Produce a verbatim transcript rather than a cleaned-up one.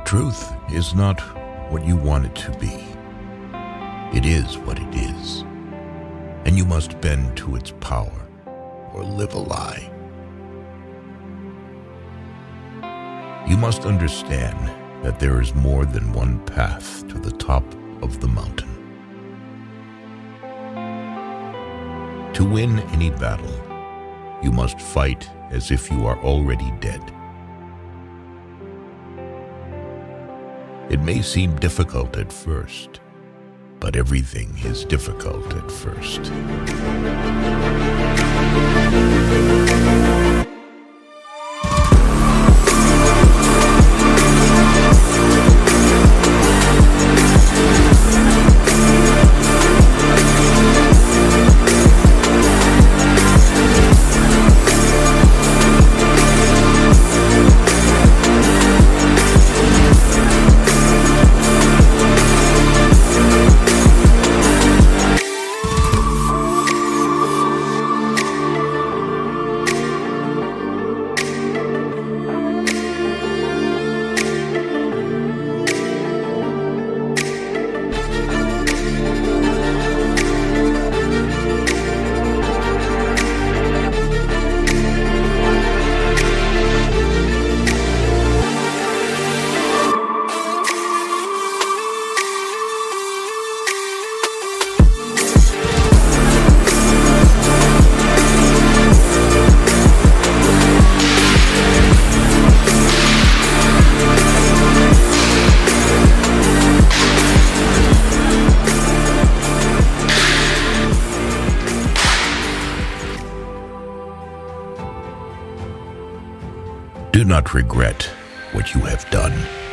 Truth is not what you want it to be. It is what it is, and you must bend to its power or live a lie. You must understand that there is more than one path to the top of the mountain. To win any battle, you must fight as if you are already dead. It may seem difficult at first, but everything is difficult at first. Do not regret what you have done.